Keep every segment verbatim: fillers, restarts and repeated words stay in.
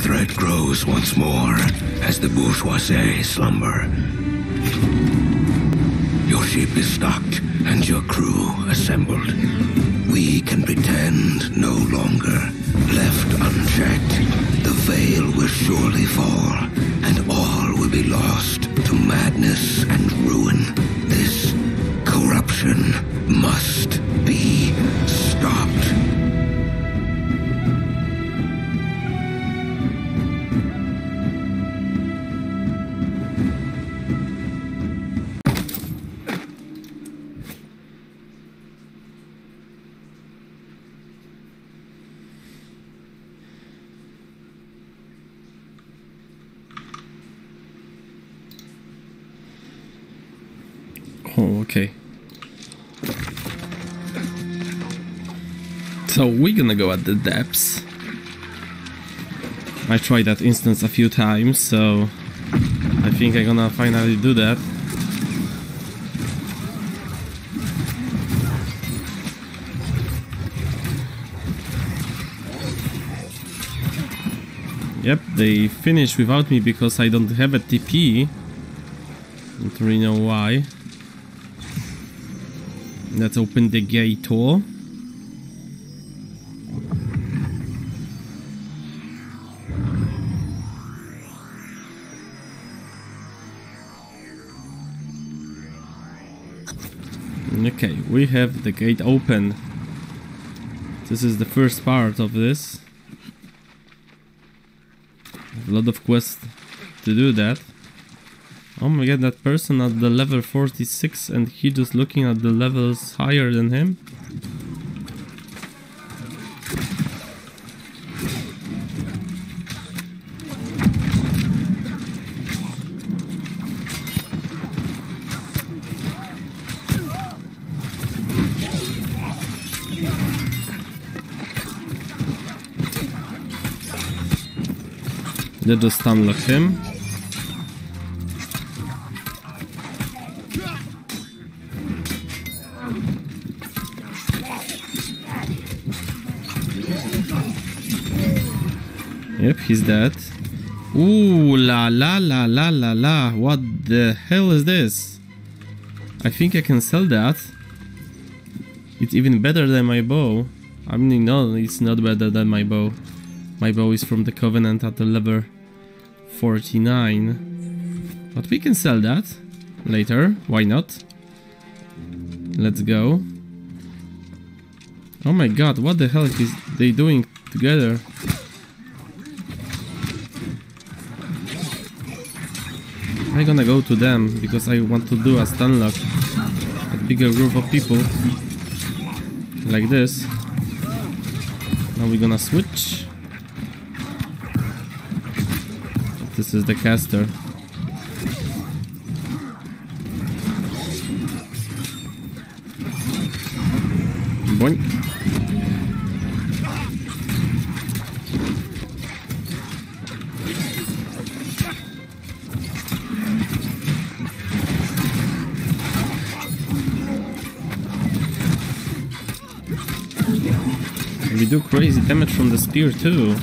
threat grows once more as the bourgeoisie slumber. Your ship is stocked and your crew assembled. We can pretend no longer. Left unchecked, the veil will surely fall, and all will be lost to madness and ruin. This corruption must be stopped. Oh, okay. So we're gonna go at the depths. I tried that instance a few times, so I think I'm gonna finally do that. Yep, they finished without me because I don't have a T P. Don't really know why. Let's open the gate door. Okay, we have the gate open. This is the first part of this. A lot of quests to do that. Oh my god, that person at the level forty-six and he just looking at the levels higher than him. They just unlock him. Yep, he's dead. Ooh la la la la la la. What the hell is this? I think I can sell that. It's even better than my bow. I mean, no, it's not better than my bow. My bow is from the Covenant at the level forty-nine. But we can sell that later. Why not? Let's go. Oh my god, what the hell is they doing together? I'm gonna go to them because I want to do a stunlock. A bigger group of people. Like this. Now we're gonna switch. This is the caster. Boink. We do crazy damage from the spear too.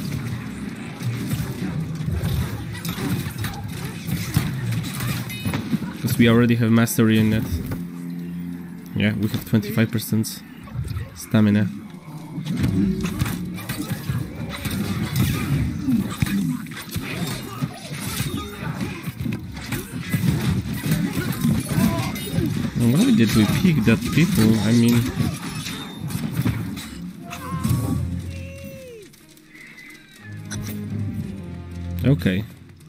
Because we already have mastery in it. Yeah, we have twenty-five percent stamina. And why did we pick that people? I mean... Okay.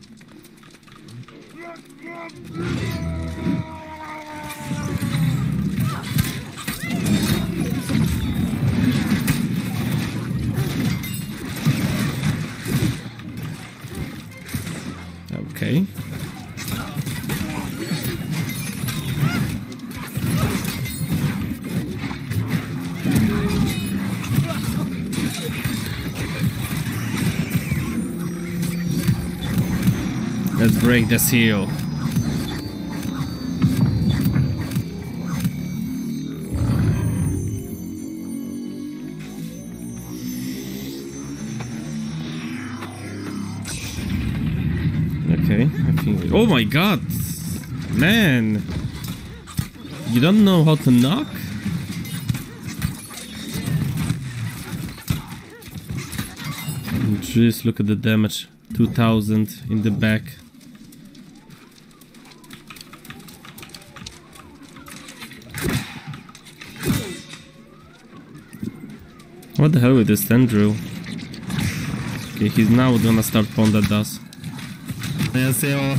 Okay. Let's break the seal. Okay, I think... Oh my god! Man! You don't know how to knock? Just look at the damage. two thousand in the back. What the hell with this tendril? Okay, he's now gonna start pawn that does. 안녕하세요.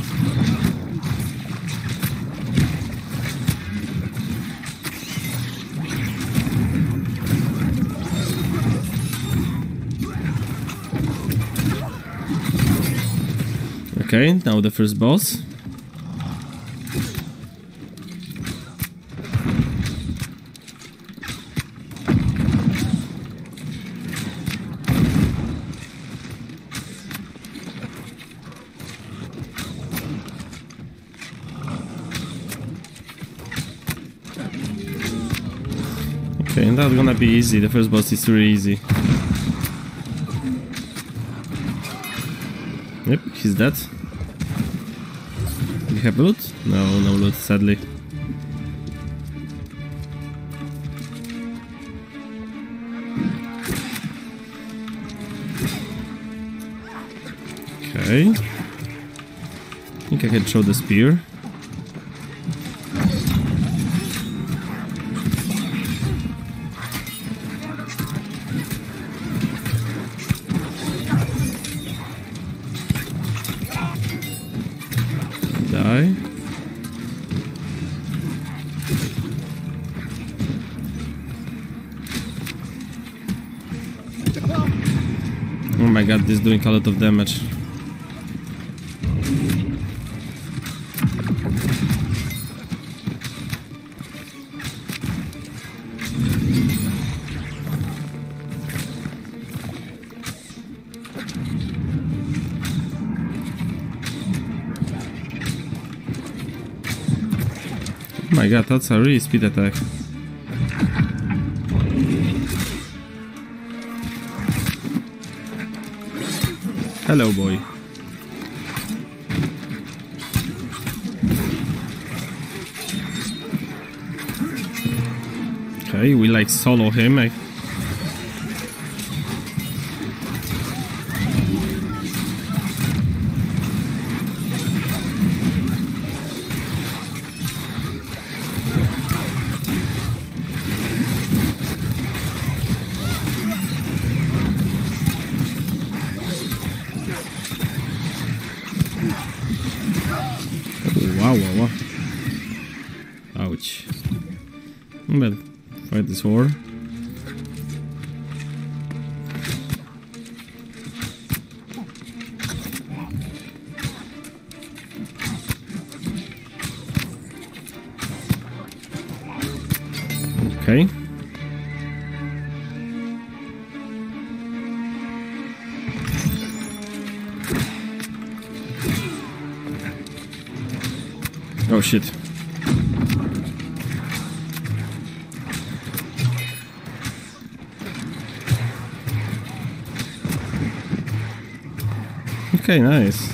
Okay, now the first boss. Okay, and that's gonna be easy. The first boss is really easy. Yep, he's dead. Do you have loot? No, no loot, sadly. Okay. I think I can throw the spear. Die. Oh my god, this is doing a lot of damage. Oh my god, that's a really speed attack. Hello, boy. Okay, we like solo him. I Wow, wow, wow. Ouch. But fight this war. Okay. Oh shit. Okay, nice.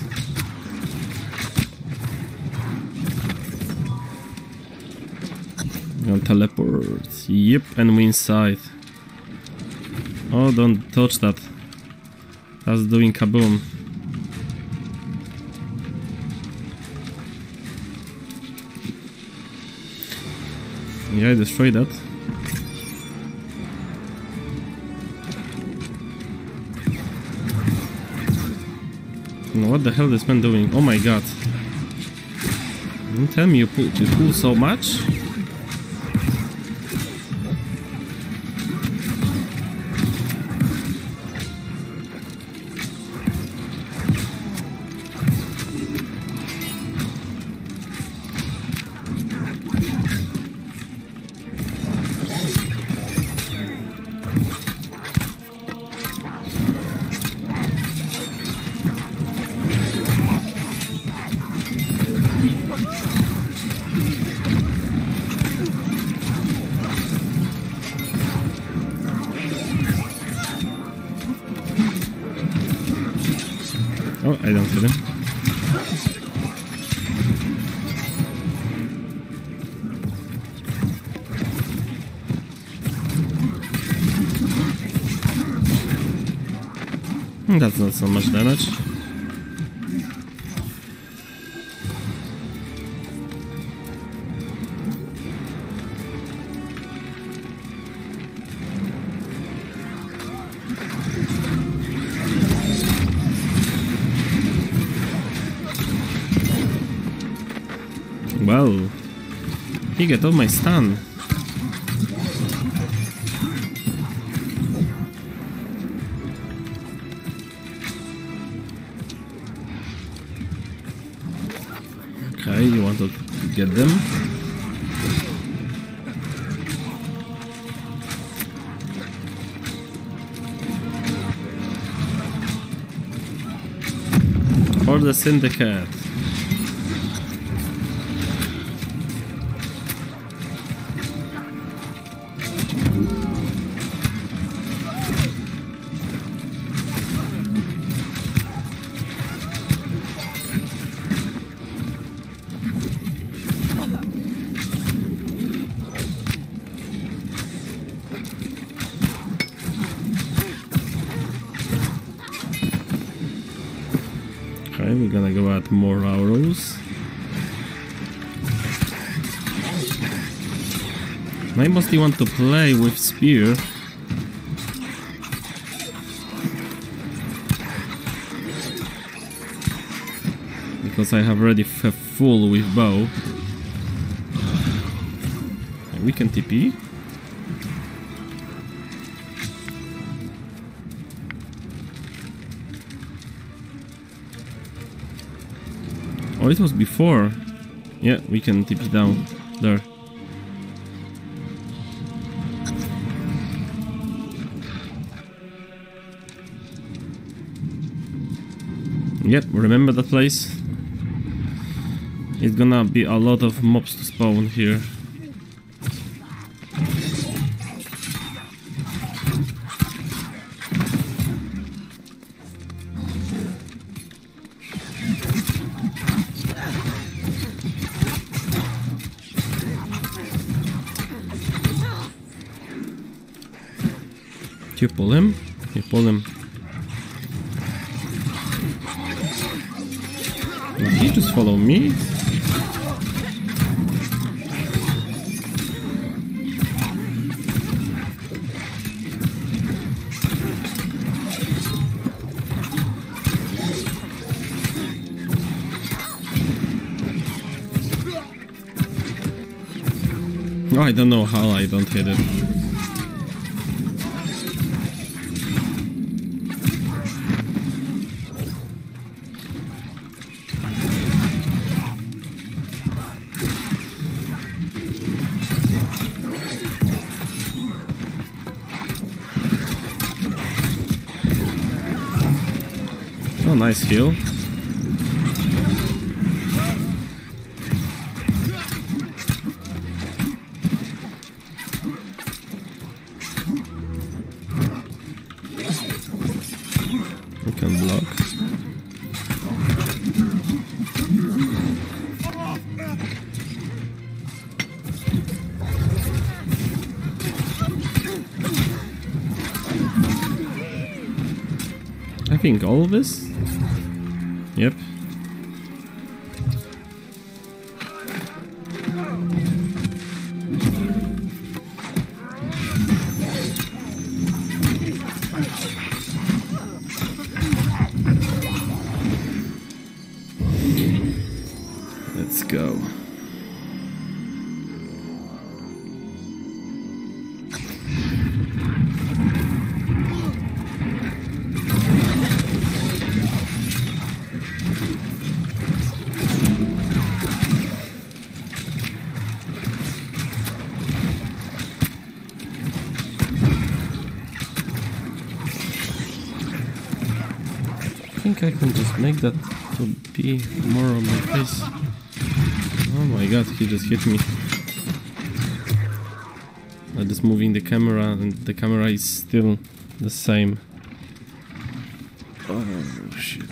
I'll teleport. Yep, and we inside. Oh, don't touch that. That's doing kaboom. Yeah, I destroyed that. What the hell is this man doing? Oh my god. Don't tell me you pull, you pull so much? Oh, I don't hit him. That's not so much damage. Well, he got off my stun. Okay, you want to get them? Or the Syndicate? Okay, we're gonna go at more arrows. I mostly want to play with spear. Because I have already f full with bow. Okay, we can T P. Oh, it was before. Yeah, we can T P down there. Yep, remember that place? It's gonna be a lot of mobs to spawn here. You pull him? You pull him. Did he just follow me? Oh, I don't know how I don't hit it. Oh, nice heal. We can block. I think all of this. Yep. Let's go. I think I can just make that to be more on my face. Oh my god, he just hit me. I'm just moving the camera and the camera is still the same. Oh shit.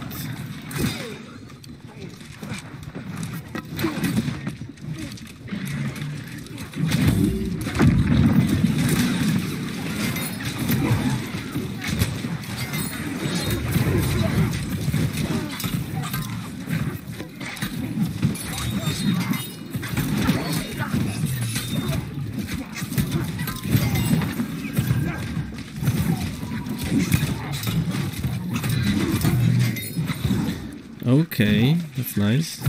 Okay, that's nice.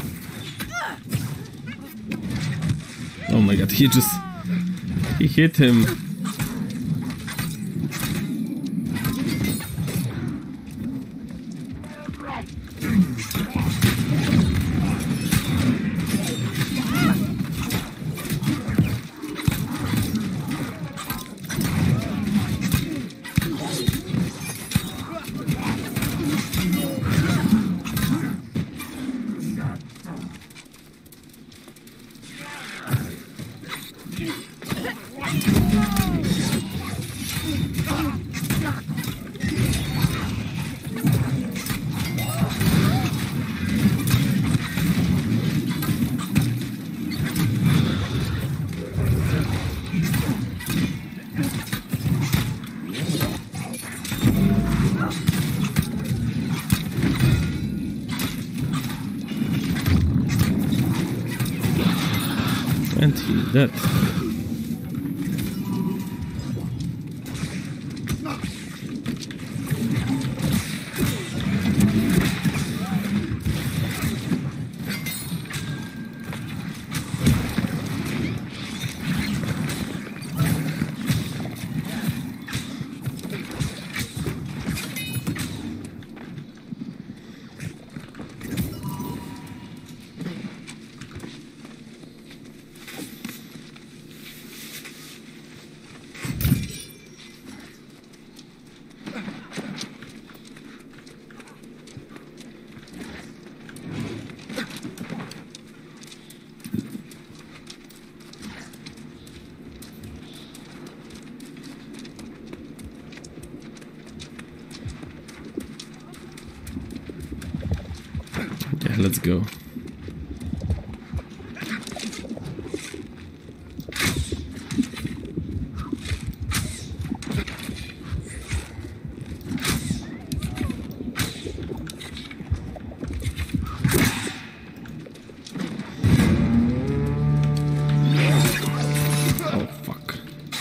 Oh my god, he just... He hit him. And he's dead. Yeah, let's go. Oh, fuck.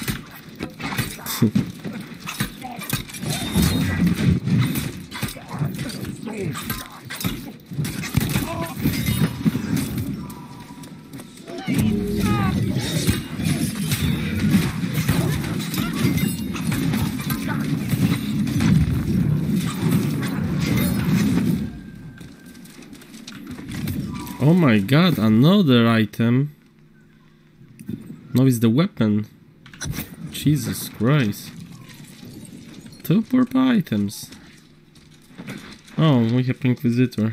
Oh my god, another item. No, it's the weapon. Jesus Christ. Two purple items. Oh, we have Inquisitor.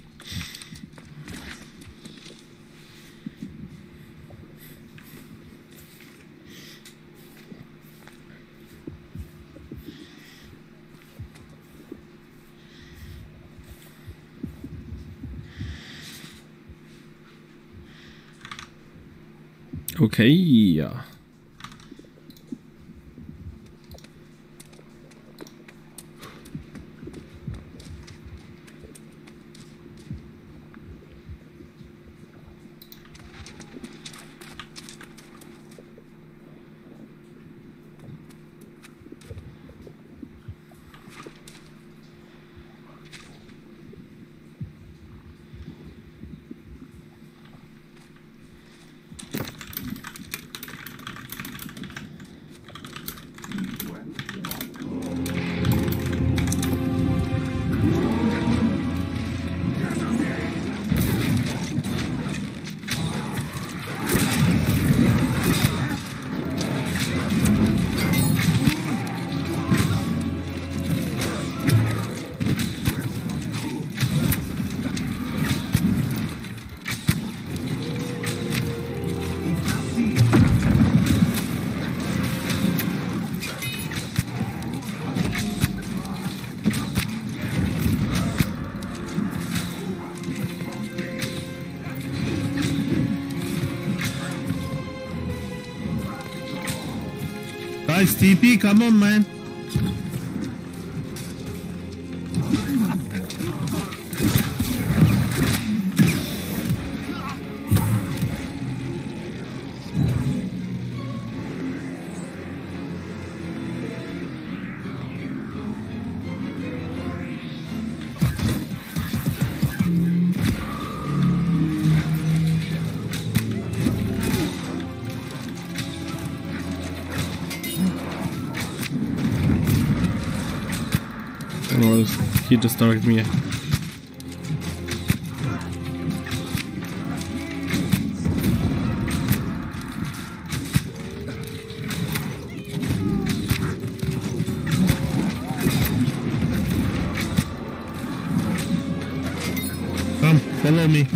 Okay, yeah. Guys, T P, come on, man. Well, he just targeted me. Come, follow me.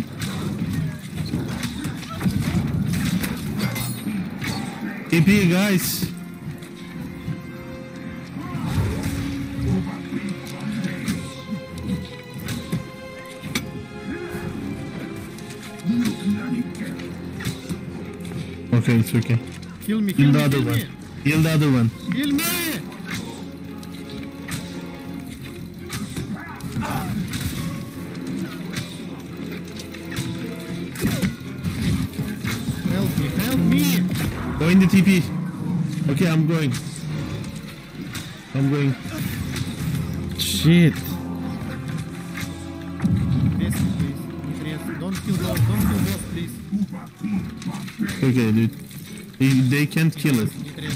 T P, guys. Okay, it's okay. Kill me, Kill kill the me, other kill one. me. Kill the other one. Kill me! Help me, help me! Go in the T P. Okay, I'm going. I'm going. Shit. Yes, please. Yes. Don't kill boss, don't kill boss, please. Okay, dude. They, they can't kill us. Yes.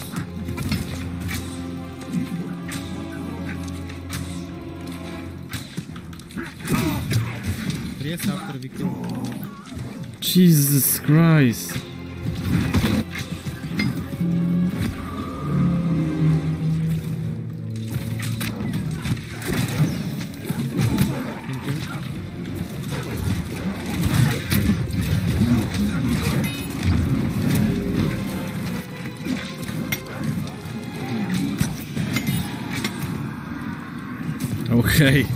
Yes, after we kill boss. Jesus Christ. Okay.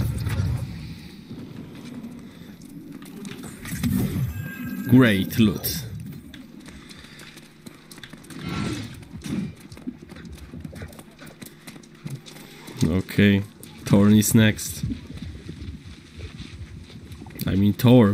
Great loot. Okay, Thorne is next. I mean Thorpe.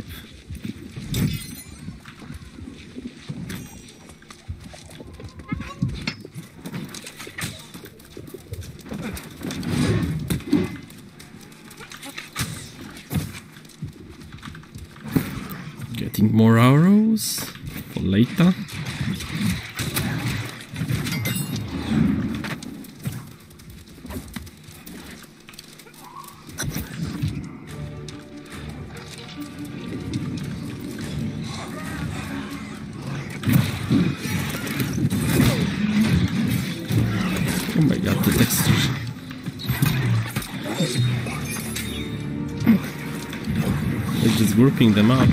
Getting more arrows for later. Oh my god, the texture. They're just grouping them up.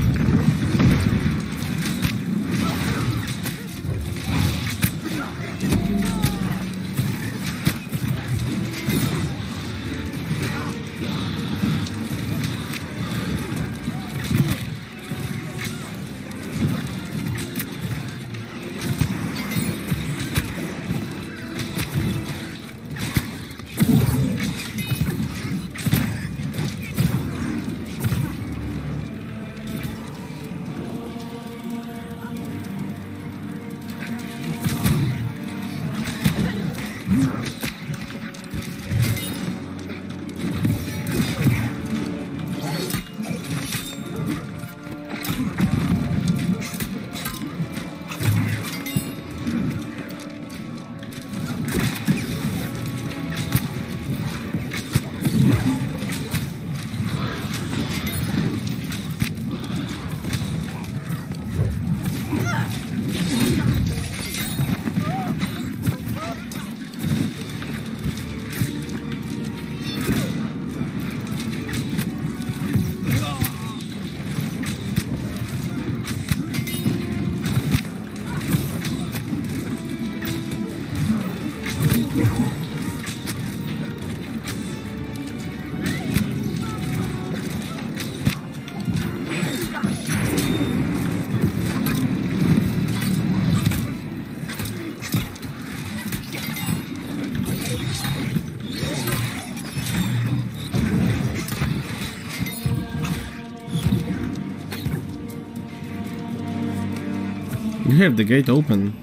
You have the gate open.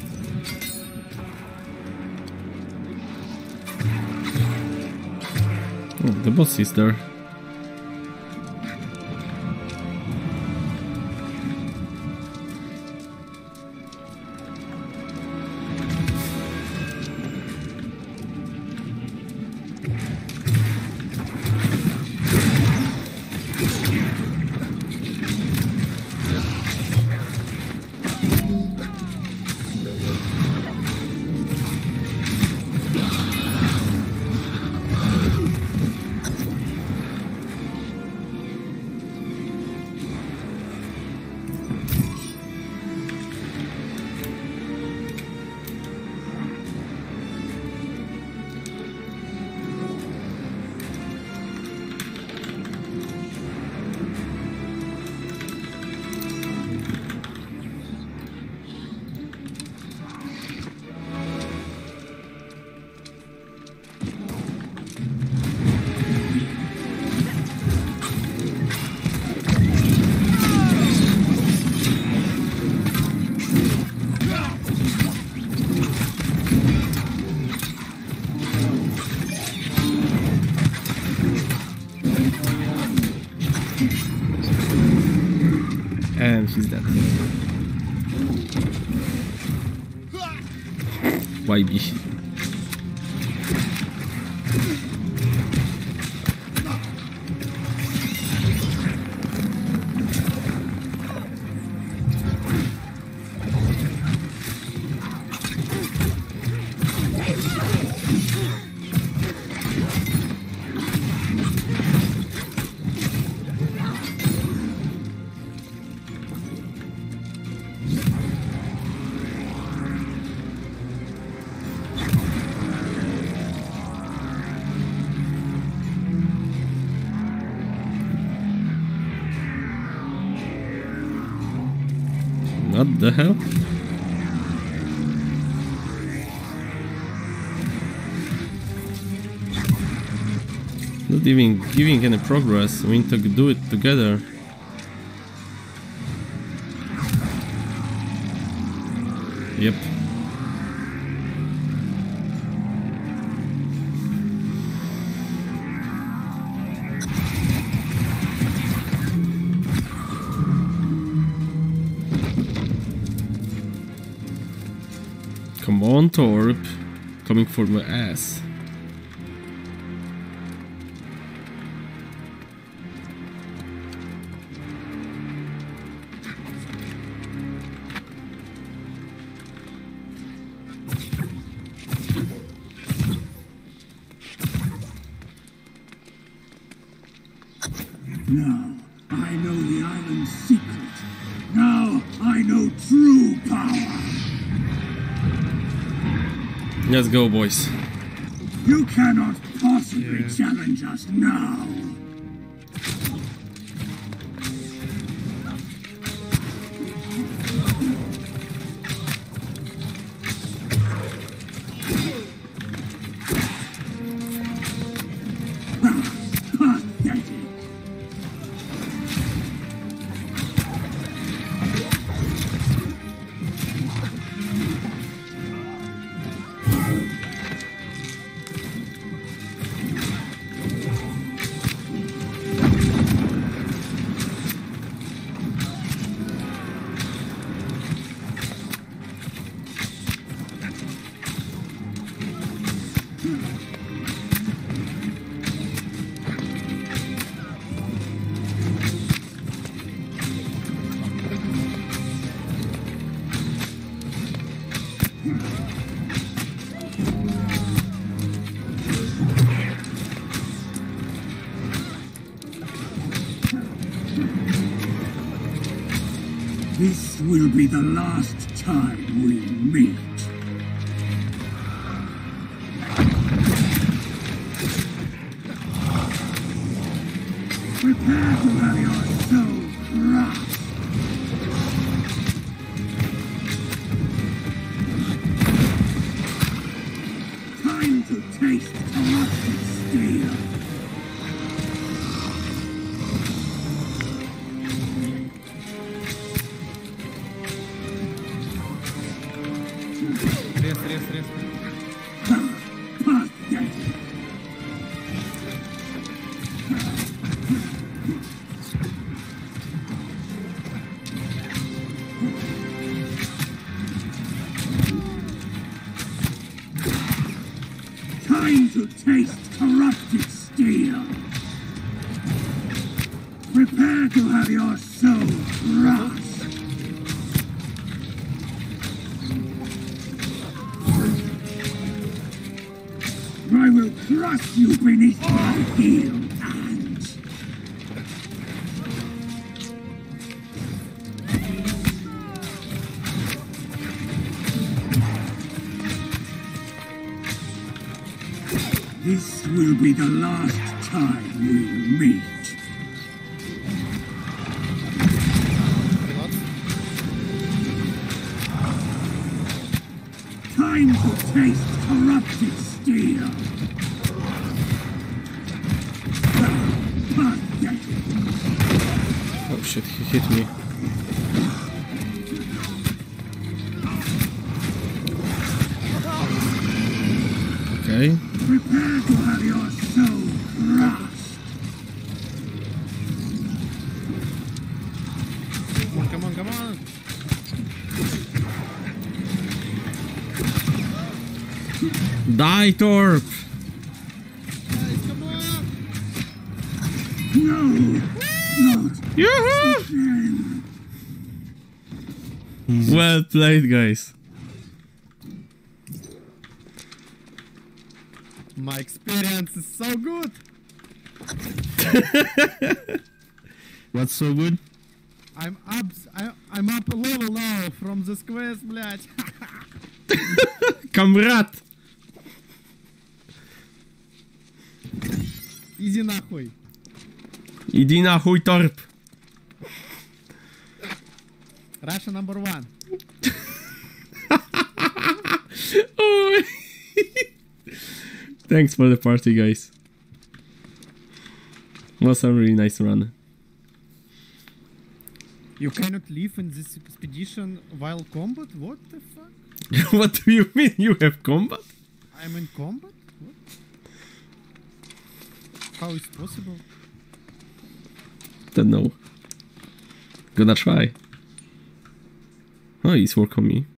Oh, the boss is there. And he's dead. Y B. What the hell? Not even giving any progress. We need to do it together. Yep. Come on, Thorpe. Coming for my ass. Now, I know the island's secret. Now, I know true power. Let's go, boys. You cannot possibly yeah. challenge us now. This will be the last time we meet. Prepare to have your soul crushed. Time to taste corrupted steel. Рез, рез, рез. Time to taste corrupted steel. Prepare to have your soul crushed. I will crush you beneath my heel hands. This will be the last time we meet. Time to taste corrupted steel. Oh shit, he hit me. Okay. Prepare to have your soul crushed. Come on, come on. Die, Thorpe! Guys, come on! No! Not Yoo-hoo! again! Well played, guys. My experience is so good! What's so good? I'm up, I, I'm up a level now from this quest, блядь. Камрад! Иди нахуй. Иди нахуй, Thorpe! Russia number one. Oh. Thanks for the party, guys. Was a really nice run. You cannot live in this expedition while combat? What the fuck? What do you mean? You have combat? I'm in combat? What? How is possible? Don't know. Gonna try. Oh, he's work on me.